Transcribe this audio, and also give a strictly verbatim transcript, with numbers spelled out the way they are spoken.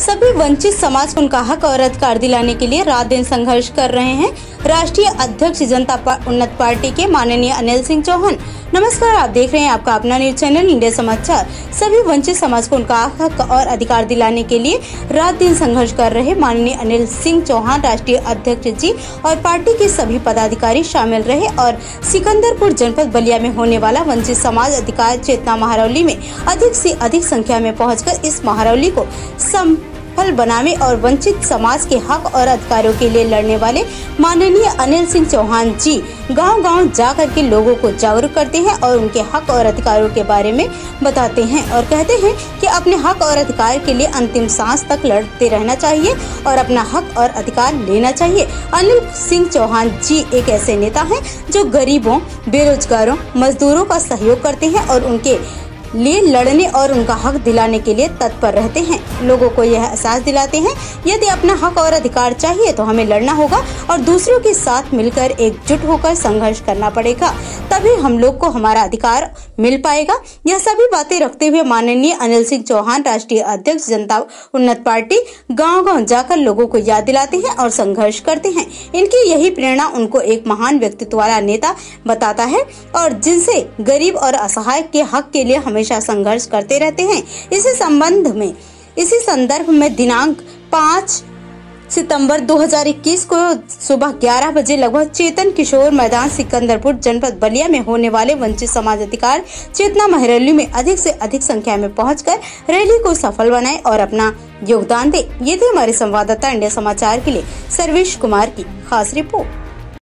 सभी वंचित समाज को उनका हक और अधिकार दिलाने के लिए रात दिन संघर्ष कर रहे हैं राष्ट्रीय अध्यक्ष जनता पा, उन्नत पार्टी के माननीय अनिल सिंह चौहान। नमस्कार, आप देख रहे हैं आपका अपना न्यूज चैनल इंडिया समाचार। सभी वंचित समाज को उनका हक और अधिकार दिलाने के लिए रात दिन संघर्ष कर रहे माननीय अनिल सिंह चौहान राष्ट्रीय अध्यक्ष जी और पार्टी के सभी पदाधिकारी शामिल रहे और सिकंदरपुर जनपद बलिया में होने वाला वंचित समाज अधिकार चेतना महारैली में अधिक से अधिक संख्या में पहुंचकर इस महारैली को सफल बनाने और वंचित समाज के हक और अधिकारों के लिए लड़ने वाले माननीय अनिल सिंह चौहान जी गांव-गांव जा कर के लोगों को जागरूक करते हैं और उनके हक और अधिकारों के बारे में बताते हैं और कहते हैं कि अपने हक और अधिकार के लिए अंतिम सांस तक लड़ते रहना चाहिए और अपना हक और अधिकार लेना चाहिए। अनिल सिंह चौहान जी एक ऐसे नेता हैं जो गरीबों, बेरोजगारों, मजदूरों का सहयोग करते हैं और उनके लिए लड़ने और उनका हक दिलाने के लिए तत्पर रहते हैं। लोगों को यह एहसास दिलाते हैं यदि अपना हक और अधिकार चाहिए तो हमें लड़ना होगा और दूसरों के साथ मिलकर एकजुट होकर संघर्ष करना पड़ेगा, तभी हम लोग को हमारा अधिकार मिल पाएगा। यह सभी बातें रखते हुए माननीय अनिल सिंह चौहान राष्ट्रीय अध्यक्ष जनता उन्नत पार्टी गाँव-गाँव जाकर लोगों को याद दिलाते हैं और संघर्ष करते हैं। इनकी यही प्रेरणा उनको एक महान व्यक्तित्व वाला नेता बताता है और जिनसे गरीब और असहाय के हक के लिए हमें संघर्ष करते रहते हैं। इसी संबंध में इसी संदर्भ में दिनांक पाँच सितंबर दो हज़ार इक्कीस को सुबह ग्यारह बजे लगभग चेतन किशोर मैदान सिकंदरपुर जनपद बलिया में होने वाले वंचित समाज अधिकार चेतना महारैली में अधिक से अधिक संख्या में पहुंचकर रैली को सफल बनाए और अपना योगदान दे। ये थी हमारे संवाददाता इंडिया समाचार के लिए सर्वेश कुमार की खास रिपोर्ट।